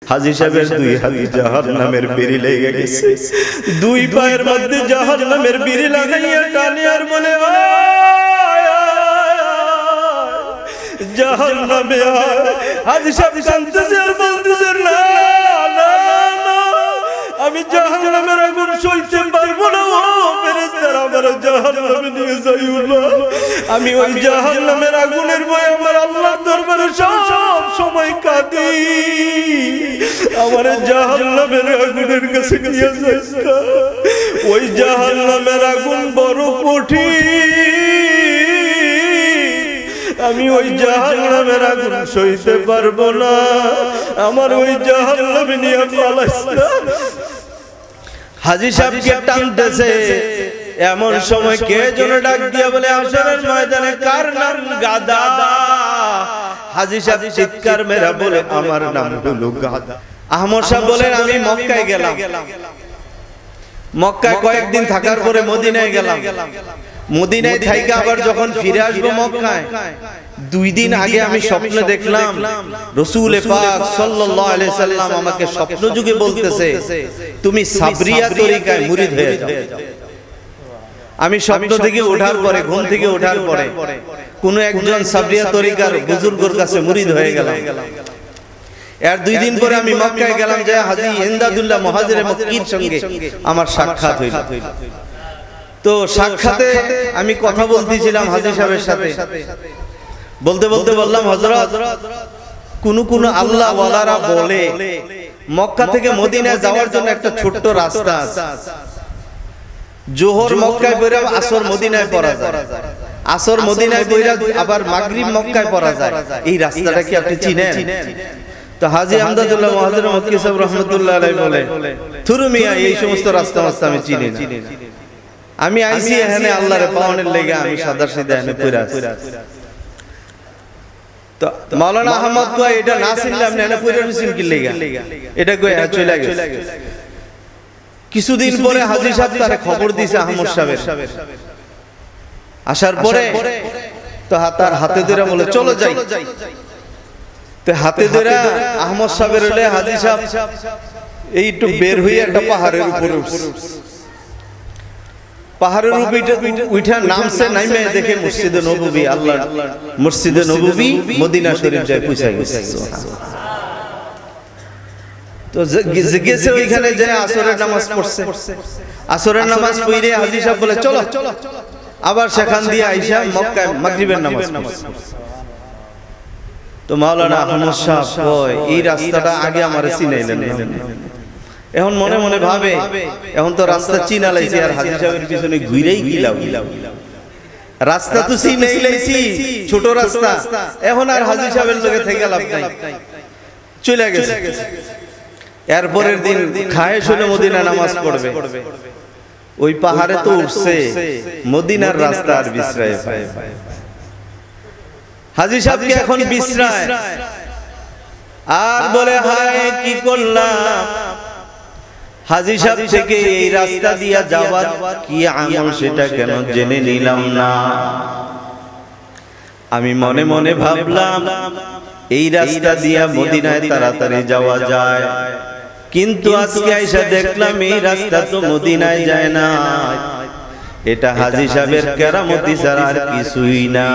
হাজী সাহেবের দুই হাতে জাহান্নামের বিড়ি লেগে গেছে, দুই পায়ের মধ্যে জাহান্নামের বিড়ি লাগাইয়া টানে আর বলে জাহান্নামে আয়। হাজী সাহেব কাঁদতেছে আর বলতেছে না না না, আমি জাহান্নামের আগুন সইতে পারবো না, ও ফেরেশতারা আমার জাহান্নামে নিয়ে যাইও না। আমি ওই জাহান্নামের আগুনের ভয়ে আমার আল্লাহর দরবারে সব সময় কাঁদি, আমার জাহান্নামের আগুনের কাছে নিয়ে যাইস না। ওই জাহান্নামের আগুন বড় কঠিন, আমি ওই জাহান্নামের আগুন সইতে পারবো না, আমার ওই জাহান্নামে নিয়ে পালাইস না। হাজী সাহেবকে টানতেছে, এমন সময় কে যেন ডাক দিয়া বলে হাশরের ময়দানে কার নাম গাদা। হাজী সাহেব চিৎকার মেরা বলে আমার নাম হলো গাদা। আহমদ সাহেব বলেন আমি মক্কায় গেলাম, মক্কায় কয়েকদিন থাকার পরে মদিনায় গেলাম, মদিনায় থাইকা আবার যখন ফিরে আসবো মক্কায়, 2 দিন আগে আমি স্বপ্নে দেখলাম রাসূল পাক সাল্লাল্লাহু আলাইহি সাল্লাম আমাকে স্বপ্ন যুগে বলতেছে তুমি সাবরিয়া তরিকায় মুরিদ হয়ে যাও। আমি স্বপ্ন থেকে ওঠার পরে, ঘুম থেকে ওঠার পরে কোন একজন সাবরিয়া তরিকার বুজুর্গের কাছে মুরিদ হয়ে গেলাম। এর 2 দিন পরে আমি মক্কায় গেলাম, যে হাজী ইমদাদুল্লাহ মুহাজিরে মক্কির সঙ্গে আমার সাক্ষাৎ হইল। তো সাক্ষাতে আমি কথা বলতেছিলাম হাজী সাহেবের সাথে, বলতে বলতে বললাম হযরত কোন কোন আল্লাহ ওয়ালারা বলে মক্কা থেকে মদিনায় যাওয়ার জন্য একটা ছোট্ট রাস্তা আছে, জোহর মক্কায় পড়া আসর মদিনায় পড়া যায়, আসর মদিনায় পড়া আবার মাগরিব মক্কায় পড়া যায়, এই রাস্তাটা কি আপনি চিনেন? তো হাজী ইমদাদুল্লাহ মুহাজির মক্কি সাহেব রাহমাতুল্লাহ আলাইহি বলে থুরু মিয়া এই সমস্ত রাস্তা আমি চিনি না, আমি আইছি এখানে আল্লাহর পাওয়ানোর লাগি, আমি সাদা সিধা এখানে পড়া আছি। তো মাওলানা আহমদ কয় এটা না চিনলে আপনি এখানে পড়া আছেন কি লাগি, এটা কই চলে গেছে। কিছুদিন পরে হাজী সাহেব তারে খবর দিয়েছে আহমদ সাহেবের, আসার পরে তো তার হাতে ধরে বলে চলো যাই। তো হাতে ধরে আহমদ সাহেবের হলে হাজী সাহেব এই একটু বের হয়ে একটা পাহাড়ের উপরে উঠছে, পাহাড়ের উপরে উঠা নামছে, নাইমে দেখে মসজিদে নববী, আল্লাহর মসজিদে নববী মদিনা শরীফ যায় পৌঁছে গেছে। তো গেছে ওইখানে যায় আসরের নামাজ পড়ছে, আসরের নামাজ পড়ে হাজী সাহেব বলে চলো, আবার সেখান দিয়ে আইসা মক্কায় মাগরিবের নামাজ পড়ছে। তো মাওলানা আহমদ সাহেব কয় এই রাস্তাটা আগে আমারে চিনাইলেন না, এখন মনে মনে ভাবে এখন তো রাস্তা চিনা লাইছি আর হাজী সাহেবের পিছনে ঘুরেই গিলাও, রাস্তা তো চিনাই লাইছি ছোট রাস্তা, এখন আর হাজী সাহেবের লগে থেকে লাভ নাই, চলে গেছে। এরপরের দিন খায় শুনে মদিনা নামাজ পড়বে, ওই পাহাড়ে তো উঠছে, মদিনার রাস্তা আর বিশ্রায় পায়। হাজী সাহেবকে এখন বিশ্রায় আর বলে হায় কি করলাম, হাজী সাহেব থেকে এই রাস্তা দিয়া যাওয়ার কি আমল সেটা কেন জেনে নিলাম না। আমি মনে মনে ভাবলাম এই রাস্তা দিয়া মদিনায় তাড়াতাড়ি যাওয়া যায়, কিন্তু আজকে আইসা দেখলাম এই রাস্তা তো মদিনায় যায় না, এটা হাজী সাহেবের কেরামতি ছাড়া আর কিছুই না।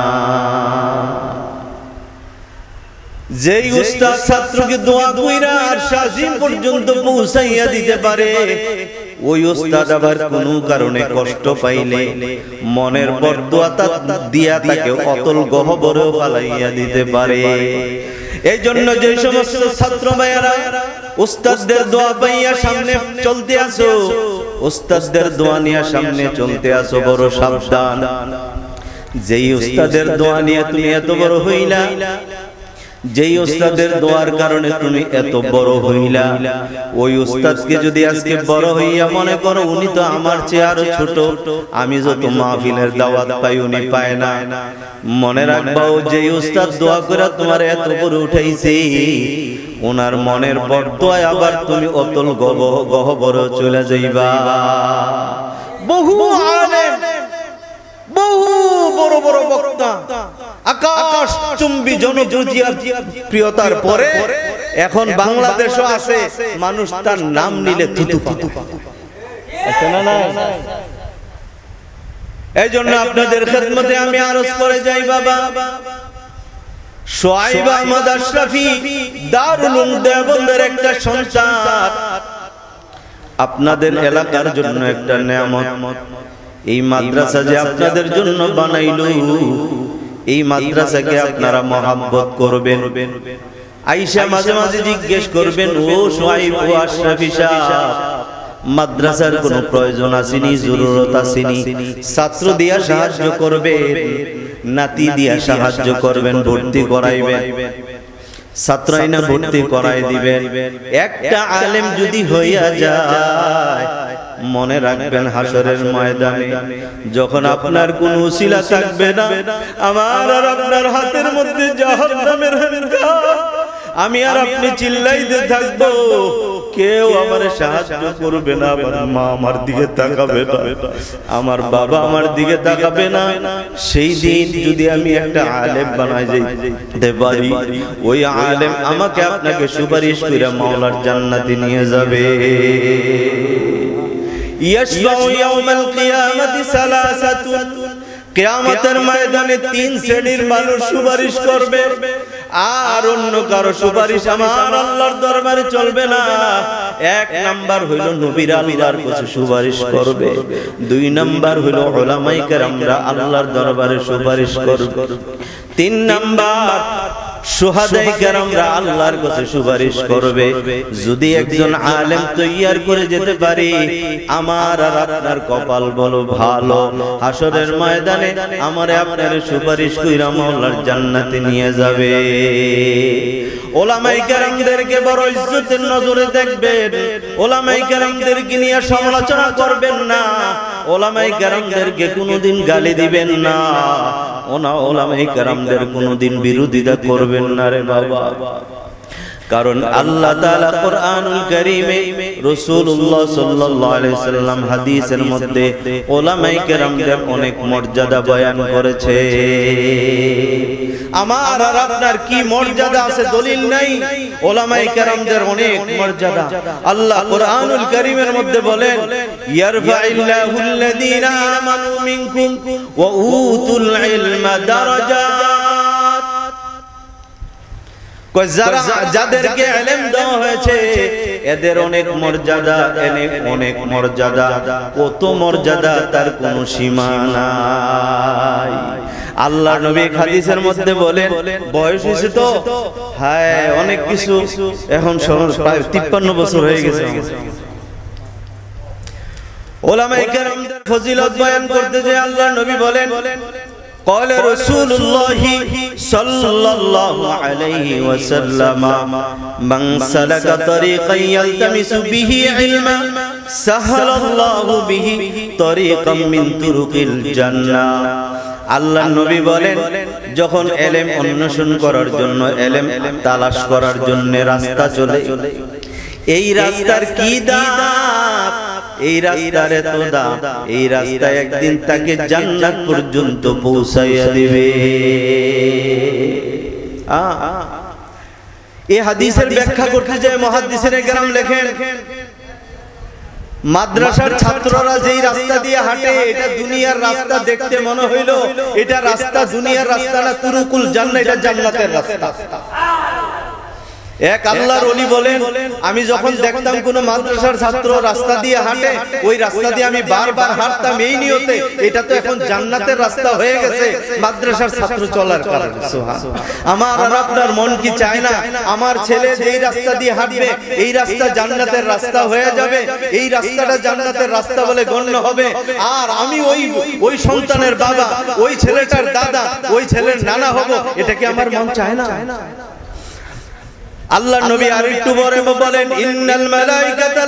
যেই উস্তাদ ছাত্রকে দোয়া কইরা আর শাসিম পর্যন্ত পৌঁছাইয়া দিতে পারে, ওই উস্তাদ আবার কোনো কারণে কষ্ট পাইলে মনের বরদোয়া দিয়া তাকে অতল গহ্বরেও ফালাইয়া দিতে পারে। এই জন্য যে সমস্ত ছাত্র ভাইয়েরা উস্তাদদের দোয়া পাইয়া সামনে চলতে আসো, উস্তাদদের দোয়া নিয়ে সামনে চলতে আসো, বড় সাবধান। যেই উস্তাদের দোয়া নিয়ে তুমি এত বড় হইলা, যেই উস্তাদের দোয়ার কারণে তুমি এত বড় হইলা, ওই উস্তাদকে যদি আজকে বড় হইয়া মনে করো উনি তো আমার চেয়ে আরো ছোট, আমি যত মাহফিলের দাওয়াত পাই উনি পায় না, মনে রাখবাও যেই উস্তাদ দোয়া করে তোমার এত বড় উঠাইছে, ওনার মনের বরদোয়ায় আবার তুমি অতল গহ্বরে চলে যাইবা। বহু আলেম, বহু বড় বড় বক্তা, আকাশ চুম্বী জনপ্রিয়তার পরে এখন বাংলাদেশও আছে মানুষ তার নাম নিলে থুতু পাতু আছে না না। এই জন্য আপনাদের খেদমতে আমি আরজ করে যাই বাবা, শোয়াইব আহমদ আশরাফি দারুল উলুম দেওবন্দের একটা সন্তান, আপনাদের এলাকার জন্য একটা নেয়ামত। এই মাদ্রাসা যে আপনাদের জন্য বানাইলো, এই মাদ্রাসাকে আপনারা মহব্বত করবেন। আইসা মাঝে মাঝে জিজ্ঞেস করবেন, ও শোয়াইব ও আশরাফি সাহেব, মাদ্রাসার কোনো প্রয়োজন আসেনি, জরুরত আসেনি, ছাত্র দিয়া সাহায্য করবেন, নাতি দিয়া সাহায্য করবেন, ভর্তি করাইবেন, ছাত্র আইনা ভর্তি করাই দিবেন। একটা আলেম যদি হইয়া যায়, মনে রাখবেন হাসরের ময়দানে যখন আপনার কোনো উসিলা থাকবে না, আমার আর আপনার হাতের মধ্যে জাহান্নামের হাঙ্গাম, আমি আর আপনি চিল্লাইতে থাকবো, কেউ আমার সাহায্য করবে না, আমার মা আমার দিকে তাকাবে না, আমার বাবা আমার দিকে তাকাবে না। সেই দিন যদি আমি একটা আলেম বানাই যাইতে পারি, ওই আলেম আমাকে আপনাকে সুপারিশ করে মাওলার জান্নাতে নিয়ে যাবে। ইয়াশফাউ ইয়াউমাল কিয়ামাতি সালাসাতুন, কিয়ামতের ময়দানে তিন শ্রেণীর মানুষ সুপারিশ করবে, আর অন্য কারো সুপারিশ আমার আল্লাহর দরবারে চলবে না। এক নাম্বার হইল নবীরা আল্লাহর কাছে সুপারিশ করবে, দুই নাম্বার হইল উলামায়ে কেরামরা আল্লাহর দরবারে সুপারিশ করবে, তিন নাম্বার শুহাদায়ে কেরামরা আল্লাহর কাছে সুপারিশ করবে। যদি একজন আলেম তৈয়ার করে যেতে পারি, আমার আর আপনার কপাল বলো ভালো, হাসরের ময়দানে আমারে আপনার সুপারিশ কইরা মাওলার জান্নাতে নিয়ে যাবে। ওলামায়ে কেরামদেরকে বড় ইজ্জতের নজরে দেখবেন, ওলামায়ে কেরামদেরকে নিয়ে সমালোচনা করবেন না, ওলামায়ে কেরামদেরকে কোনোদিন গালি দিবেন না, ওলামায়ে কেরামদের কোনোদিন বিরোধিতা করবেন না রে বাবা। কারণ আল্লাহ তাআলা কুরআনুল কারীমে, রাসূলুল্লাহ সাল্লাল্লাহু আলাইহি সাল্লাম হাদিসের মধ্যে উলামায়ে কেরামদের অনেক মর্যাদা বয়ান করেছে। আমার আর আপনার কি মর্যাদা আছে দলিল নাই, উলামায়ে কেরামদের অনেক মর্যাদা। আল্লাহ কুরআনুল কারীমের মধ্যে বলেন, ইয়ারফাইল্লাহুল লাযীনা আমানু মিনকুম ওয়া উতুল ইলমা দারাজাত, যাদেরকে ইলম দেওয়া হয়েছে এদের অনেক মর্যাদা, অনেক মর্যাদা, কত মর্যাদা তার কোনো সীমা নাই। আল্লাহ নবী হাদিসের মধ্যে বলেন, বয়স হয়েছে তো হ্যাঁ অনেক কিছু, এখন প্রায় 53 বছর হয়ে গেছে। উলামায়ে কেরামদের ফজিলত বয়ান করতে যে আল্লাহ নবী বলেন, قال رسول الله صلى الله عليه وسلم من سلك طريقا يلتمس به علما سهل الله به طريقا من طرق الجنة। আল্লাহ নবী বলেন, যখন ইলম অন্বেষণ করার জন্য, ইলম তালাশ করার জন্য রাস্তা চলে, এই রাস্তার কি দাম, এই রাস্তার এত দাম, এই রাস্তা একদিন তাকে জান্নাত পর্যন্ত পৌঁছাইয়া দিবে। এই হাদিসের ব্যাখ্যা করতে যায় মুহাদ্দিসিনে কেরাম লেখেন, মাদ্রাসার ছাত্ররা যেই রাস্তা দিয়ে হাঁটে, এটা দুনিয়ার রাস্তা দেখতে মনে হইল এটা রাস্তা, দুনিয়ার রাস্তা না, তুরুকুল জান্নাত, এটা জান্নাতের রাস্তা। এক আল্লাহর ওলি বলেন, আমি যখন দেখতাম কোন মাদ্রাসার ছাত্র রাস্তা দিয়ে হাঁটে, ওই রাস্তা দিয়ে আমি বারবার হাঁটতাম এই নিয়তে, এটা তো এখন জান্নাতের রাস্তা হয়ে গেছে মাদ্রাসার ছাত্র চলার কারণে। সুবহানাল্লাহ। আমার আর আপনার মন কি চায় না আমার ছেলে যেই রাস্তা দিয়ে হাঁটবে এই রাস্তা জান্নাতের রাস্তা হয়ে যাবে, এই রাস্তাটা জান্নাতের রাস্তা বলে গণ্য হবে, আর আমি ওই সন্তানের বাবা, ওই ছেলেটার দাদা, ওই ছেলের নানা হব, এটা কি আমার মন চায় না? আল্লাহ নবী আরেকটু পরে বলেন, ইন্নাল মালাইকাতা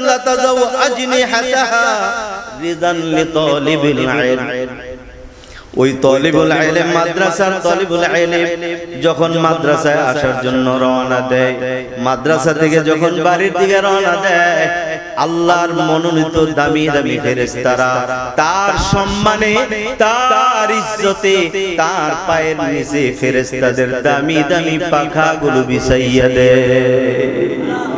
লাতাযাউ আজনিহাতাহা রিদান লিতালিবিল ইলম ওই তলিবুল ইলম মাদ্রাসার তলিবুল ইলম যখন মাদ্রাসায় আসার জন্য রওনা দেয়, মাদ্রাসা থেকে যখন বাড়ির দিকে রওনা দেয়, আল্লাহর মনোনীত দামি দামি ফেরেশতারা তার সম্মানে, তার ইজ্জতে, তার পায়ের নিচে ফেরেশতাদের দামি দামি পাখাগুলো বিছাইয়া দেয়।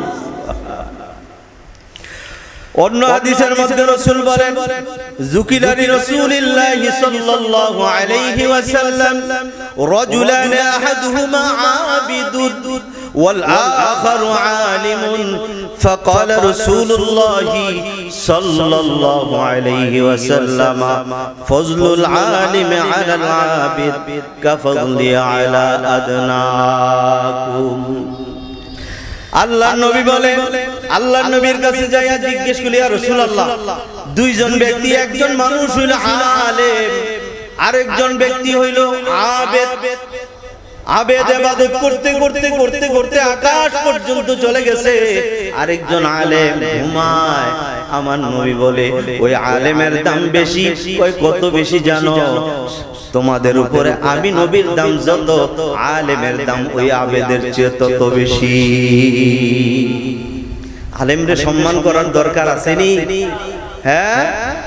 অন্য হাদিসের মধ্যে রাসূল বলেন, যুকিলানি রাসূলুল্লাহ সাল্লাল্লাহু আলাইহি ওয়াসাল্লাম রাজুলান আহাদুহুমা আবিদুন ওয়াল আখারু আলিমুন ফাকালা রাসূলুল্লাহ সাল্লাল্লাহু আলাইহি ওয়াসাল্লাম ফজলুল আলিম আলাল আবিদ কাফদলি আলা আদনাকুম। আল্লাহর নবী বলেন, আল্লাহর নবীর কাছে যাইয়া জিজ্ঞেস করলি, ইয়া রাসূলুল্লাহ, দুইজন ব্যক্তি, একজন মানুষ হইল আলেম, আরেকজন ব্যক্তি হইল আবেদ। আবেদ ইবাদত করতে করতে করতে করতে আকাশ পর্যন্ত চলে গেছে, আরেকজন আলেম ঘুমায়। আমার নবী বলে, ওই আলেমের দাম বেশি। কয় কত বেশি জানো? তোমাদের উপরে আমি নবীর দাম যত, আলেমের দাম ওই আবেদের চেয়ে তত বেশি। আলেমরে সম্মান করার দরকার আসেনি? হ্যাঁ।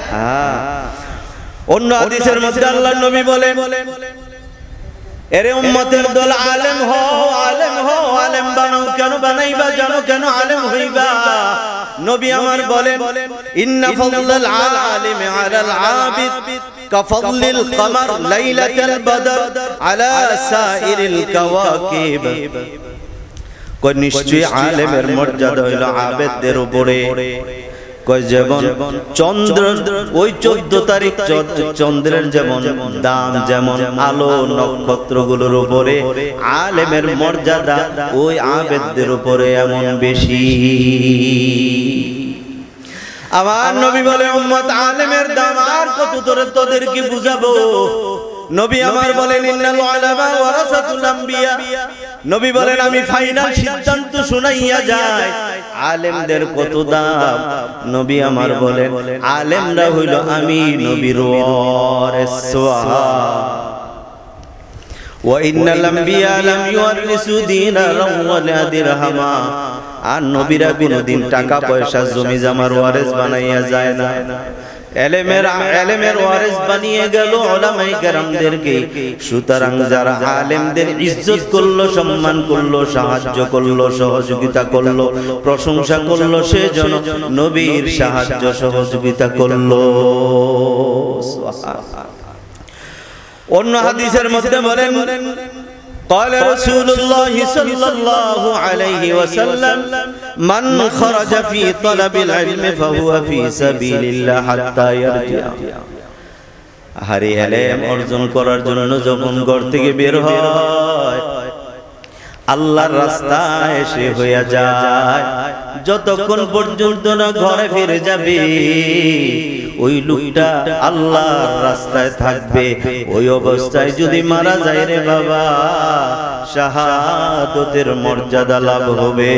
অন্য হাদিসের মধ্যে আল্লাহর নবী বলেন, এরে উম্মতের দল, আলেম হও, আলেম হও, আলেম বানাও। কেন বানাইবা জানো? কেন আলেম হইবা? নবী আমার বলেন, ইন্না ফাদলাল আলিমি আলাল আবিদ কাফদলিল কমর লাইলাতাল বদর আলা সাইরিল কাওয়াকিব। কই নিশ্চয়ই আলেমের মর্যাদা হইল আবেদদের উপরে। কয় যেমন চন্দ্র, ওই 14 তারিখ চন্দ্রের যেমন দাম, যেমন আলো নক্ষত্রগুলোর উপরে, আলেমের মর্যাদা ওই আবেদদের উপরে এমন বেশি। আমার নবী বলে, উম্মত আলেমের দাম আর কত তোরে তোদেরকে বুঝাবো? নবী আমার বলেন, ইন্নাল উলামা ওয়ারাসাতুল আম্বিয়া। নবী বলেন, আমি ফাইনাল সিদ্ধান্ত শুনাইয়া যাই, আলেমদের কত দাম। নবী আমার বলেন, আলেমরা হইল আমি নবীর ওয়ারিস। ওয়া ইন্নাল আম্বিয়া লাম ইউরিসু দিনারান ওয়ালা দিরহামা। আর নবীরা কোনদিন টাকা পয়সা জমি জমার ওয়ারিস বানাইয়া যায় না। এলেমের ওয়ারিস বানিয়ে গেল উলামায়ে কেরামদেরকে। সুতরাং যারা আলেমদের ইজ্জত করলো, সম্মান করলো, সাহায্য করলো, সহযোগিতা করলো, প্রশংসা করলো, সেজন্য নবীর সাহায্য সহযোগিতা করলো। অন্য হাদিসের মধ্যে বলেন, قال رسول الله صلى الله عليه وسلم من خرج في طلب العلم فهو في سبيل الله حتى يرجع। হারে ইলম অর্জন করার জন্য যখন ঘর থেকে বের হয়, আল্লাহর রাস্তায় এসে হইয়া যায়। যতক্ষণ পর্যন্ত না ঘরে ফিরে যাবে, ওই লোকটা আল্লাহর রাস্তায় থাকবে। ওই অবস্থায় যদি মারা যায় রে বাবা, শাহাদাতের মর্যাদা লাভ হবে।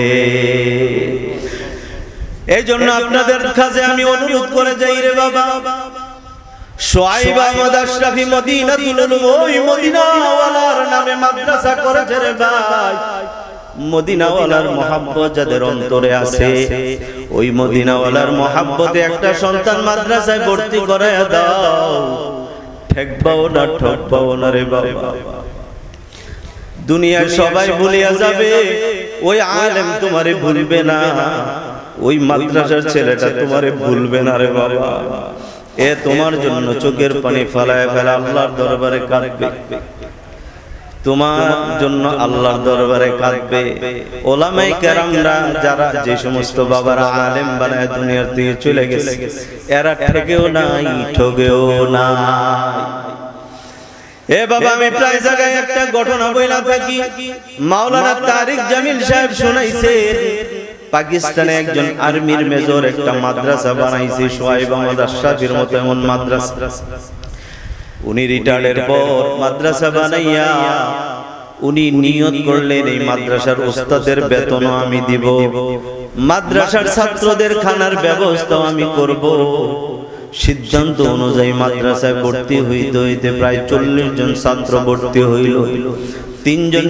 এই জন্য আপনাদের কাছে আমি অনুরোধ করে যাই রে বাবা, শুআইব আহমদ আশরাফি মদিনাতুল উলুম, ওই মদিনাওয়ালার নামে মাদ্রাসা করেছে রে ভাই। মদিনাওয়ালার মহব্বত যাদের অন্তরে আছে, ওই মদিনাওয়ালার মহব্বতে একটা সন্তান মাদ্রাসায় ভর্তি করায়া দাও। ঠেকবাও না, ঠকবাও না রে বাবা। দুনিয়ার সবাই ভুলিয়া যাবে, ওই আলেম তোমারে ভুলবে না, ওই মাদ্রাসার ছেলেটা তোমারে ভুলবে না রে বাবা। এ তোমার জন্য চোখের পানি ফেলায় ফেলা আল্লাহর দরবারে কাঁদবে, তোমার জন্য আল্লাহর দরবারে কাঁদবে। ওলামায়ে কেরামরা যারা, যে সমস্ত বাবারা আলেম বানায় দুনিয়ার থেকে চলে গেছে, এরা ঠকেও নাই, ঠকেও নাই। এ বাবা, আমি প্রায় জায়গায় একটা ঘটনা বইলা থাকি। মাওলানা তারিক জামিল সাহেব শুনাইছে, পাকিস্তানে একজন আর্মির মেজর একটা মাদ্রাসা বানাইছে, শুআইব আহমদ আশরাফির মতো এমন মাদ্রাসা। উনি রিটায়ার্ডের পর মাদ্রাসা বানাইয়া উনি নিয়ত করলেন, এই মাদ্রাসার উস্তাদের বেতনও আমি দিব, মাদ্রাসার ছাত্রদের খানার ব্যবস্থা আমি করব, সিদ্ধান্ত অনুযায়ী মাদ্রাসায় ভর্তি হইতে হইতে প্রায় 40 জন ছাত্র ভর্তি হইল। 3 জন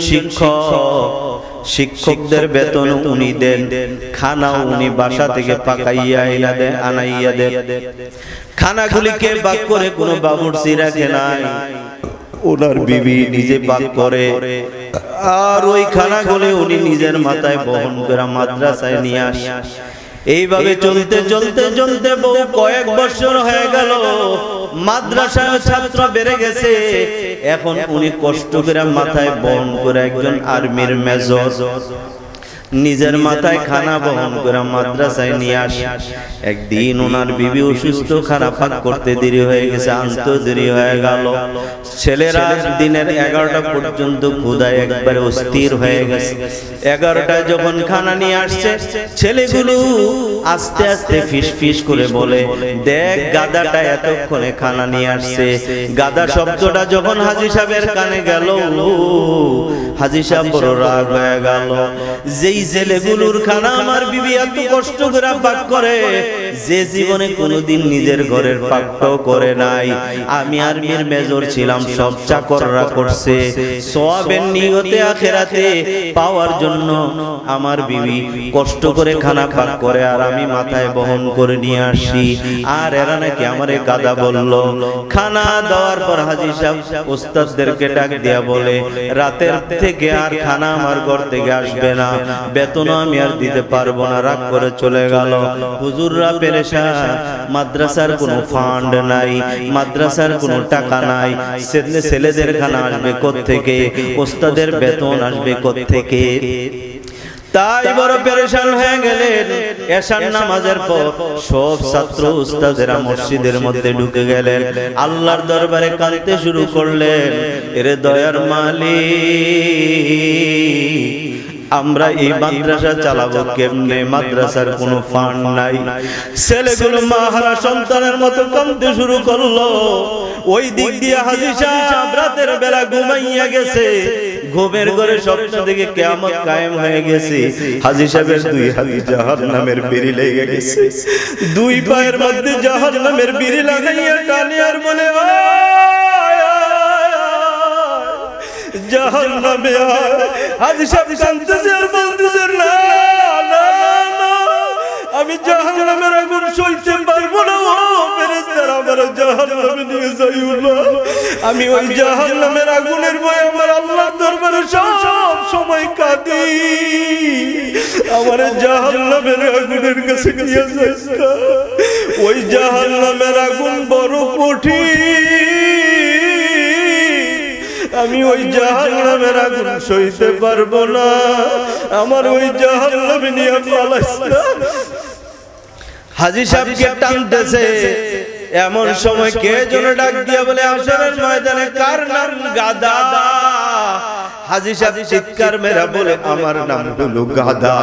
শিক্ষকদের বেতন উনি দেন, খানাও উনি বাসা থেকে পাকাইয়া আনাইয়া দেন। খানাগুলিকে ভাগ করে কোনো বাবুর্চি রাখে নাই, ওনার বিবি নিজে ভাগ করে, আর ওই খানাগুলি উনি নিজের মাথায় বহন করে মাদ্রাসায় নিয়ে আসে। এইভাবে চলতে চলতে চলতে বহু কয়েক বছর হয়ে গেল, মাদ্রাসায় ছাত্র বেড়ে গেছে। এখন উনি কষ্ট করে মাথায় বহন করে একজন আর্মির মেজর নিজের মাথায় খানা বহন করে মাদ্রাসায় নিয়ে আসে। একদিন ওনার বিবি অসুস্থ, খানা পাক করতে দেরি হয়ে গেছে, আনতে দেরি হয়ে গেল। ছেলেরা দিনের 11টা পর্যন্ত ক্ষুধায় একবারে অস্থির হয়ে গেছে। 11টায় যখন খানা নিয়ে আসছে, ছেলেগুলো আস্তে আস্তে ফিস ফিস করে বলে, দেখ গাদাটা এতক্ষণে খানা নিয়ে আসছে। গাদা শব্দটা যখন হাজী সাহেবের কানে গেল, হাজী সাহেব বড় রাগ হয়ে গেল। যেই ছেলেগুলোর খানা আমার বিবি এত কষ্ট করে পাক করে, যে জীবনে কোনোদিন নিজের ঘরের পাকটাও করে নাই। আমি আর্মির মেজর ছিলাম, সব চাকররা করছে, সওয়াবের নিয়তে আখিরাতে পাওয়ার জন্য আমার বিবি কষ্ট করে খানা পাক করে, আর আমি মাথায় বহন করে নিয়ে আসি। আর এরা নাকি আমারে গাদা বলল। খানা দেওয়ার পর হাজী সাহেব ওস্তাদদেরকে ডাক দিয়া বলে, রাতের থেকে আর খানা আমার ঘর থেকে আসবে না, বেতন আমি আর দিতে পারবো না। রাগ করে চলে গেল। হুজুররা পেরেশান, মাদ্রাসার কোনো ফান্ড নাই, মাদ্রাসার কোনো টাকা নাই, ছেলেদের খানা আসবে কোত্থেকে, ওস্তাদের বেতন আসবে কোত্থেকে। তাই বড় পেরেশান হয়ে গেলেন। এশার নামাজের পর সব ছাত্র উস্তাদেরা মসজিদের মধ্যে ঢুকে গেলেন, আল্লাহর দরবারে কাঁদতে শুরু করলেন, এরে দয়ার মালিক, আমরা এই মাদ্রাসা চালাবো কেমনে? মাদ্রাসার কোনো ফান্ড নাই। ছেলেগুলো মাহারা সন্তানের মতো কাঁদতে শুরু করলো। ওই দিক দিয়ে হাজী সাহেব রাতের বেলা ঘুমাইয়া গেছে। ঘুমের ঘরে স্বপ্ন থেকে কিয়ামত কায়েম হয়ে গেছে। হাজী সাহেবের 2 হাতে জাহান্নামের বিড়ি লেগে গেছে। 2 পায়ের মধ্যে জাহান্নামের বিড়ি লাগাইয়া টানে আর বলে, জাহান্নামে হাজী সাহেব কাঁদতেছে আর বলতেছে, না না না, আমি জাহান্নামের আগুন সইতে পারবো না। ও ফেরেশতারা আমার জাহান্নামে নিয়ে যাইও না। আমি ওই জাহান্নামের আগুনের ভয়ে আমার আল্লাহর দরবারে সব সময় কাঁদি, আমার জাহান্নামের আগুনের কাছে নিয়ে যাইস না। ওই জাহান্নামের আগুন বড় কঠিন, আমি ওই জাহান্নামের আগুন সইতে পারবো না, আমার ওই জাহান্নামে নিয়ে পালাইস না। হাজী সাহেবকে টানতেছে। এমন সময় কে যেন ডাক দিয়া বলে, আসরের ময়দানে কার নাম গাদা? হাজী সাহেব চিৎকার মেরা বলে, আমার নাম হলো গাদা।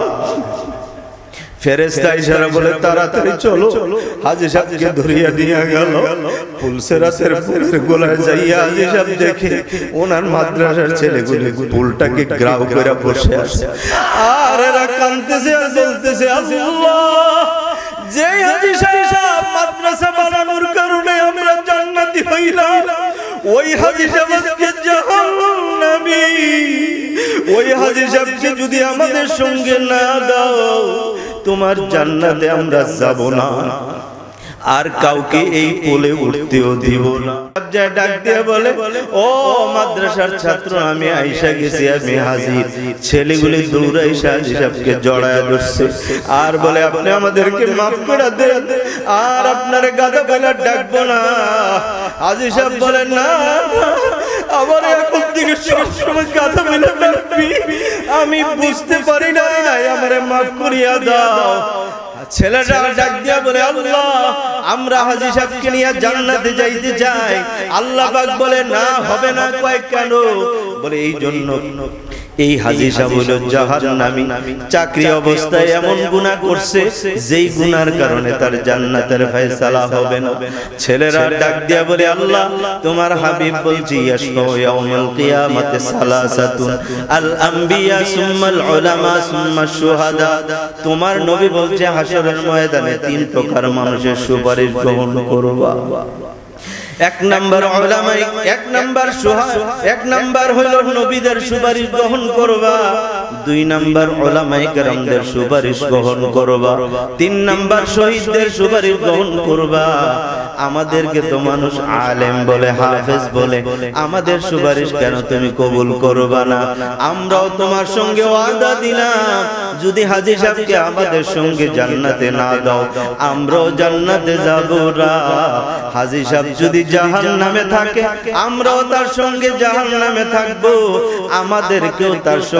ফেরেশতা ইশারা বলে, তাড়াতাড়ি চলো। হাজী সাহেবকে ধরিয়া নিয়ে গেল। ফুলসেরাতের ফুলের গোলায় যাইয়া হাজী সাহেব দেখে ওনার মাদ্রাসার ছেলেগুলো ফুলটাকে গ্রাউ করে বসে আছে। আর এরা কাঁদতেছে আর বলতেছে, আল্লাহ, যে হাজী সাহেব মাদ্রাসা বানানোর কারণে আমরা জান্নাতি হইলাম, ওই হাজী সাহেবকে জাহান্নামী। ওই হাজী সাহেবকে যদি আমাদের সঙ্গে না দাও, তোমার জান্নাতে আমরা যাব না, আর কাউকে এই কোলে উঠতেও দিব না। ডাক দিয়ে বলে, ও মাদ্রাসার ছাত্র, আমি আইসা গেছি, আমি হাজির। ছেলেগুলি দৌড়াইসা হাজী সাহেবকে জড়ায় ধরছে আর বলে, আপনি আমাদেরকে মাফ করে দেন, আর আপনার গাদা বলে ডাকবো না। হাজী সাহেব বলে, না, আমার এখন থেকে সবসময় গাদা বলে ডাকবি, আমি বুঝতে পারি না, আমারে মাফ করিয়া দাও। ছেলেটা ডাক দিয়া বলে, আল্লাহ, আমরা হাজী সাহেবকে নিয়ে জান্নাতে যাইতে চাই। আল্লাহ পাক বলে, না, হবে না। কয় কেন? বলে, এই হাজী সাহেব হলো জাহান্নামী, চাকরি অবস্থায় এমন গুনাহ করছে যেই গুনার কারণে তার জান্নাতের ফয়সালা হবে না। ছেলেরা ডাক দিয়া বলে, আল্লাহ তোমার হাবিব বলছি ইয়াশফাউ ইয়াউমাল কিয়ামাতি সালাসাতুন আল আম্বিয়া সুম্মাল উলামা সুম্মাশ শুহাদা। তোমার নবী বলছে হাশরের ময়দানে তিন প্রকার মানুষের সুপারিশ গ্রহণ করবা। এক নাম্বার উলামা, এক নাম্বার শুহাদা, এক নাম্বার হলো নবীদের সুপারিশ গ্রহণ করবা, দুই নাম্বার উলামায়ে কেরামদের সুপারিশ গ্রহণ করবা, তিন নাম্বার শহীদদের সুপারিশ গ্রহণ করবা। আমাদেরকে তো মানুষ আলেম বলে, হাফেজ বলে, আমাদের সুপারিশ কেন তুমি কবুল করবা না? আমরাও তোমার সঙ্গে ওয়াদা দিলাম, যদি হাজী সাহেবকে আমাদের সঙ্গে জান্নাতে না দাও আমরাও জান্নাতে যাব না। হাজী সাহেব যদি জাহান্নামে থাকে আমরাও তার সঙ্গে জাহান্নামে থাকবো, আমাদেরকেও তার